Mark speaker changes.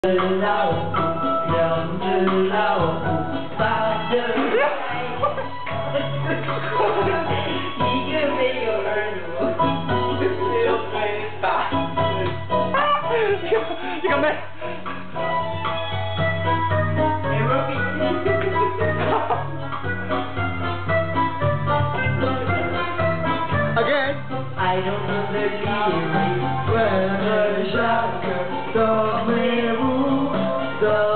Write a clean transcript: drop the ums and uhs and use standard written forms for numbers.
Speaker 1: 老虎，两只老虎，三只一个没有耳朵，一个没有嘴巴。
Speaker 2: 你干咩？Again.
Speaker 1: I don't know the lyrics, but the shocker, the